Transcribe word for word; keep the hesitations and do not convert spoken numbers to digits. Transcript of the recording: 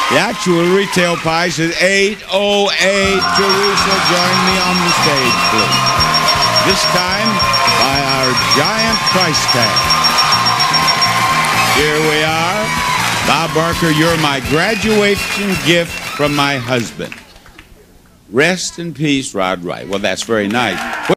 The actual retail price is eight oh eight. Teresa, join me on the stage, please. This time by our giant price tag. Here we are. Bob Barker, you're my graduation gift from my husband. Rest in peace, Rod Wright. Well, that's very nice.